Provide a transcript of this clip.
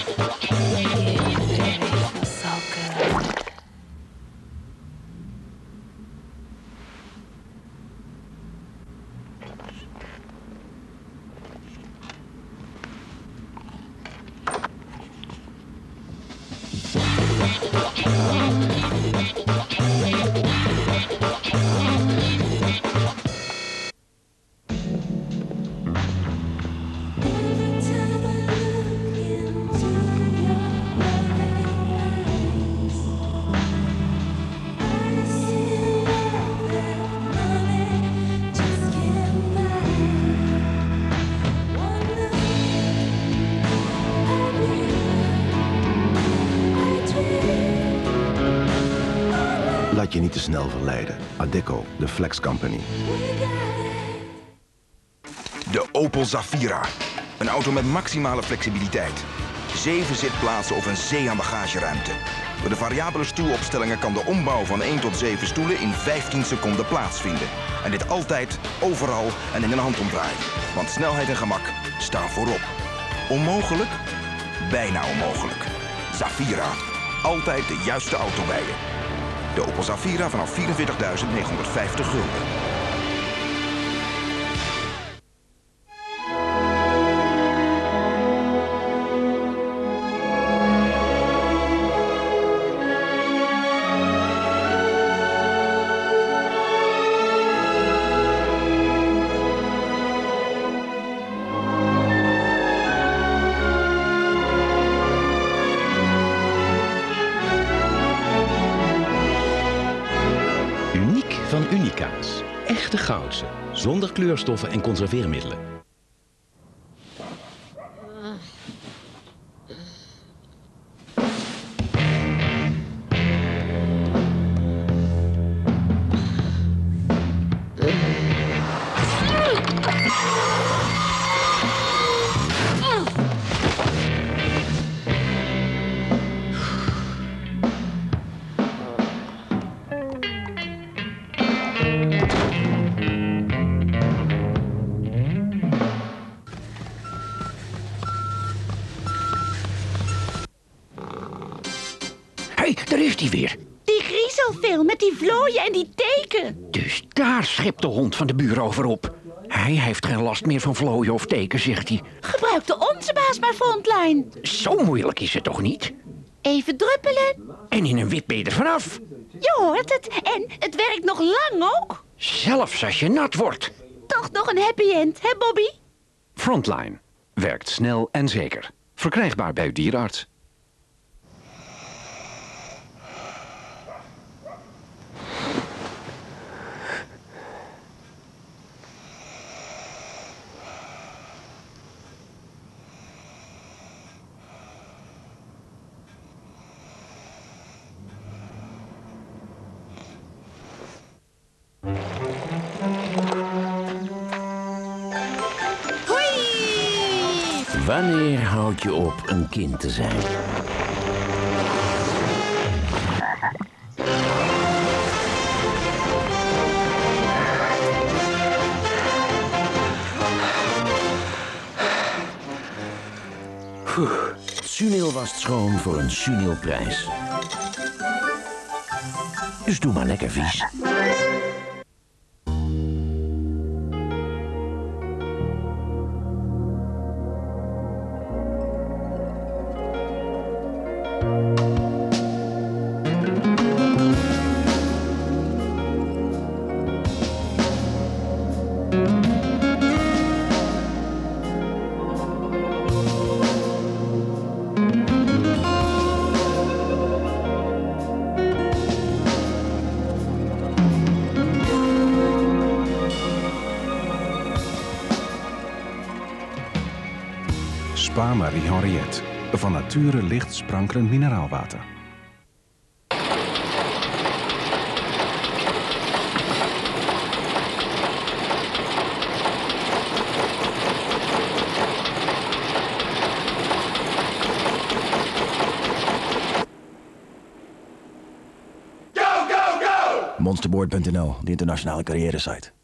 Laat je niet te snel verleiden. Adecco, de Flex Company. De Opel Zafira. Een auto met maximale flexibiliteit. 7 zitplaatsen of een zee aan bagageruimte. Door de variabele stuwopstellingen kan de ombouw van 1 tot 7 stoelen in 15 seconden plaatsvinden. En dit altijd, overal en in een handomdraai. Want snelheid en gemak staan voorop. Onmogelijk? Bijna onmogelijk. Zafira. Altijd de juiste auto bij je. De Opel Zafira vanaf 44.950 gulden. Uniek van Unica's. Echte goudse, zonder kleurstoffen en conserveermiddelen. Hé, daar is hij weer. Die griezelfilm met die vlooien en die teken. Dus daar schept de hond van de buur over op. Hij heeft geen last meer van vlooien of teken, zegt hij. Gebruikte onze baas maar Frontline. Zo moeilijk is het toch niet? Even druppelen. En in een wip ben je er vanaf. Je hoort het. En het werkt nog lang ook. Zelfs als je nat wordt. Toch nog een happy end, hè Bobby? Frontline. Werkt snel en zeker. Verkrijgbaar bij uw dierenarts. Wanneer houd je op een kind te zijn? Sunil wast schoon voor een Sunil-prijs. Dus doe maar lekker vies. Spa Marie Henriette. Van nature licht sprankelend mineraalwater. Monsterboard.nl, de internationale carrière-site.